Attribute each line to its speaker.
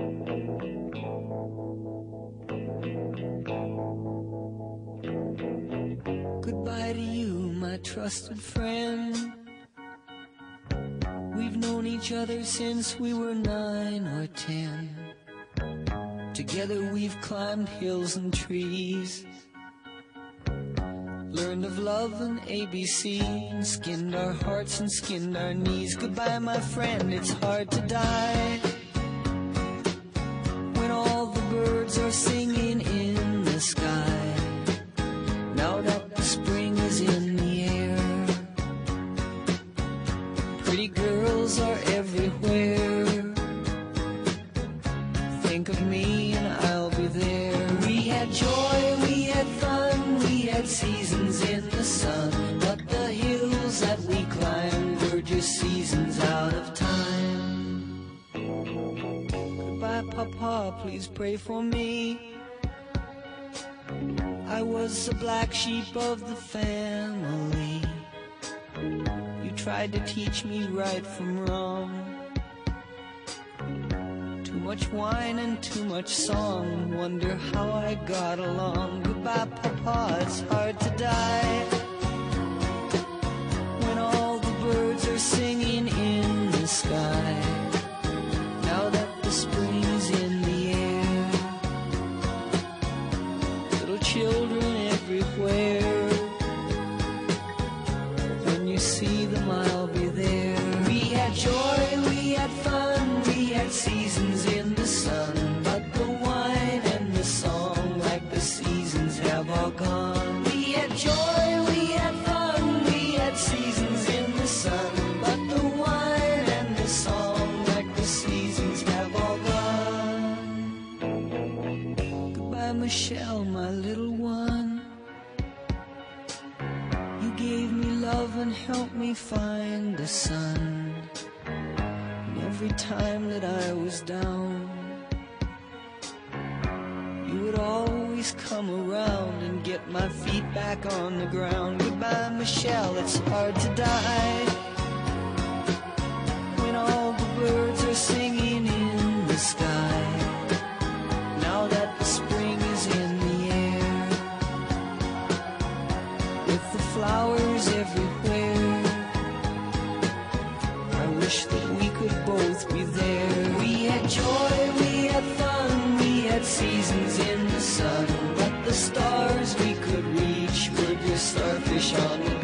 Speaker 1: Goodbye to you, my trusted friend. We've known each other since we were 9 or 10. Together we've climbed hills and trees, learned of love and ABC, and skinned our hearts and skinned our knees. Goodbye, my friend, it's hard to die when all the birds are singing in the sky. Now that the spring is in the air, pretty girls are everywhere. Think of me and I'll be there. We had joy, we had fun, we had seasons in the sun, but the hills that we climbed were just seasons out of time. Goodbye, Papa, please pray for me. I was the black sheep of the family. You tried to teach me right from wrong. Too much wine and too much song, wonder how I got along. Goodbye, Papa, it's hard to die when all the birds are singing in the sky. Now that the spring is in the air, little children everywhere. When you see them, I'll be there. We had joy, we had fun, we had seasons in the sun, but the wine and the song, like the seasons, have all gone. We had joy, we had fun, we had seasons in the sun, but the wine and the song, like the seasons, have all gone. Goodbye, Michelle, my little one. You gave me love and helped me find the sun. Every time that I was down, you would always come around and get my feet back on the ground. Goodbye, Michelle, it's hard to die when all the birds are singing in the sky. Now that the spring is in the air, with the flowers everywhere, I wish that we could both be there. We had joy, we had fun, we had seasons in the sun, but the stars we could reach were just starfish on the